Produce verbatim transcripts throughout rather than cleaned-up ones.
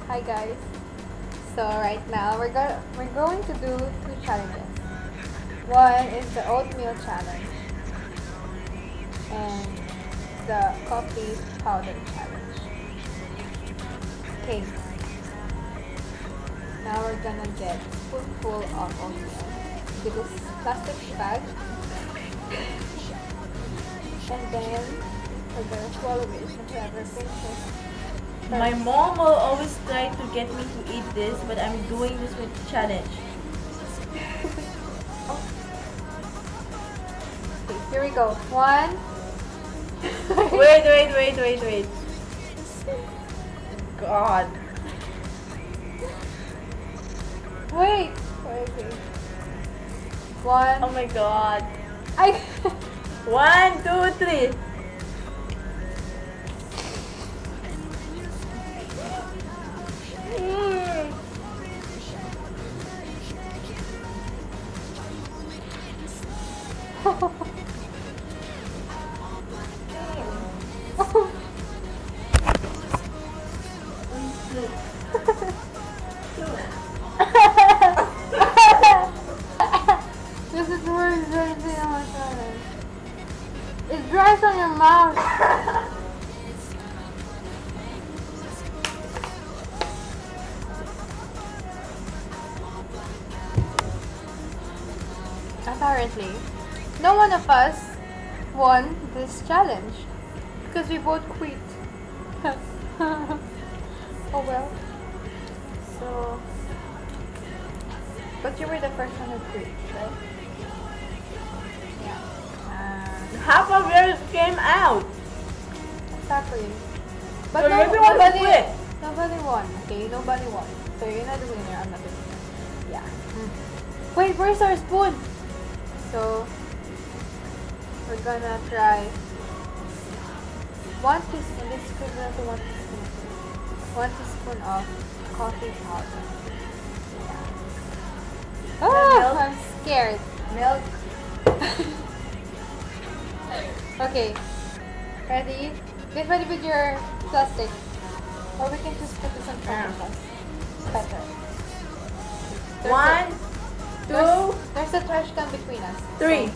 Hi guys. So right now we're going we're going to do two challenges. One is the oatmeal challenge and the coffee powder challenge. Okay. Now we're gonna get a spoonful of oatmeal with this plastic bag, and then we're gonna swallow it and whoever finishes. My mom will always try to get me to eat this, but I'm doing this with challenge. Oh. Okay, here we go. One. Wait, wait, wait, wait, wait. God. Wait. Wait, wait. One. Oh my God. I. One, two, three. This is worse than anything on my stomach. It dries on your mouth. Apparently, no one of us won this challenge because we both quit. Oh well. So, but you were the first one who quit, right? Yeah. Uh, Half of yours came out. exactly. But So no, everyone nobody, quit. nobody won. Okay, nobody won. So you're not the winner. I'm not the winner. Yeah. Mm. Wait, where's our spoon? So we're gonna try one teaspoon. This is equivalent to one teaspoon. One teaspoon of coffee powder. Yeah. Oh, milk? I'm scared. Milk. Okay. Ready? Get ready with your plastic. Or we can just put this on front of us. It's better. There's One, a, two, there's, there's a trash can between us. three.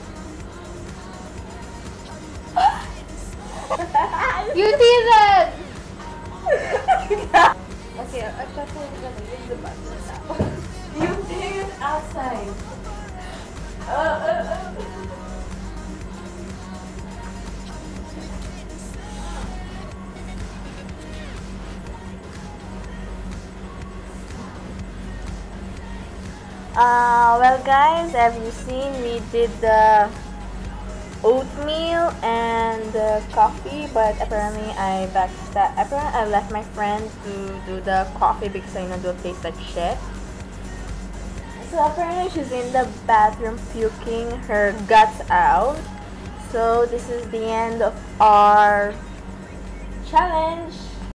You did it! Okay, I thought we were gonna use the button now. You did it outside. Uh, uh, uh. Uh, well guys, have you seen we did the oatmeal and the coffee, but apparently I backstab apparently I left my friend to do the coffee because I know it'll taste like shit. So apparently she's in the bathroom puking her guts out. So this is the end of our challenge.